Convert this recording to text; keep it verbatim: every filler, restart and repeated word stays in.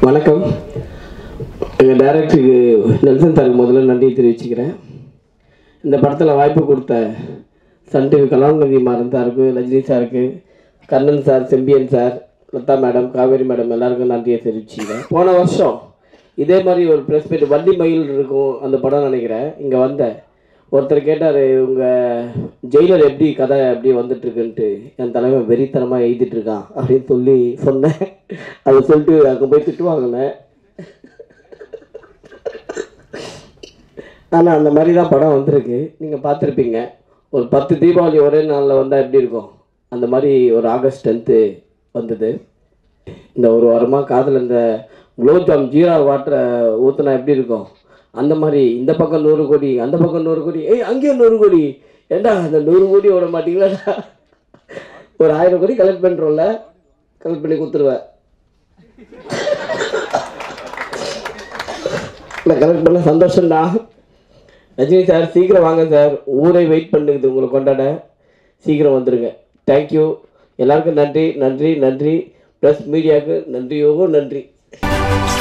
வணக்கம். எங்கள் டைரக்டருக்கு நெல்சன் சாருக்கு முதல்ல நன்றி தெரிவிச்சுக்கிறேன். இந்த படத்தில் வாய்ப்பு கொடுத்த சன் டிவி கலாநிதி மாறன் சாருக்கு, ரஜினி சாருக்கு, Kannan sir, Sembiyan sir, Latha madam, Kaveri madam எல்லாருக்கும் நன்றியை தெரிவிச்சுக்கிறேன். போன வருஷம் இதே மாதிரி ஒரு ப்ரெஸ் மீட் வண்டி மயில் இருக்கும் அந்த படம் நினைக்கிறேன். இங்கே வந்த ஒருத்தர் கேட்டார், உங்கள் ஜெயிலர் எப்படி கதை எப்படி வந்துட்டுருக்குன்ட்டு. என் தலைவன் வெறித்தனமாக எழுதிட்டுருக்கான் அப்படின்னு சொல்லி சொன்னேன். அதை சொல்லிட்டு அங்கே போய் திட்டு வாங்கினேன். ஆனால் அந்த மாதிரி தான் படம் வந்திருக்கு. நீங்கள் பார்த்துருப்பீங்க. ஒரு பத்து தீபாவளி ஒரே நாளில் வந்தால் எப்படி இருக்கும், அந்த மாதிரி ஒரு ஆகஸ்ட் டென்த்து வந்தது. இந்த ஒரு வாரமாக காதில் இந்த குலோப்ஜாம் ஜீரா வாட்டரை ஊற்றினா எப்படி இருக்கும், அந்த மாதிரி இந்த பக்கம் நூறு கோடி, அந்த பக்கம் நூறு கோடி, ஏய் அங்கேயும் நூறு கோடி, ஏண்டா அந்த நூறு கோடி ஓட மாட்டீங்களா? ஒரு ஆயிரம் கோடி கலெக்ட் பண்ணுறோம்ல, கலெக்ட் பண்ணி கொடுத்துருவேன். இல்லை கலெக்ட் பண்ண சந்தோஷம்டா. ரஜினி சார் சீக்கிரம் வாங்க சார், ஊரை வெயிட் பண்ணுது உங்களை கொண்டாட, சீக்கிரம் வந்துடுங்க. தேங்க்யூ. எல்லாருக்கும் நன்றி நன்றி நன்றி. ப்ளஸ் மீடியாவுக்கு நன்றியோகோ நன்றி.